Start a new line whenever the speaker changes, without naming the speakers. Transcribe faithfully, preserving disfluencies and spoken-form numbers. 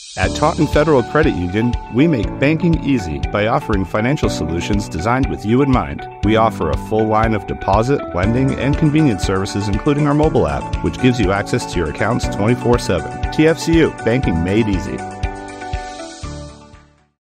At Taunton Federal Credit Union, we make banking easy by offering financial solutions designed with you in mind. We offer a full line of deposit, lending, and convenience services, including our mobile app, which gives you access to your accounts twenty-four seven. T F C U, banking made easy.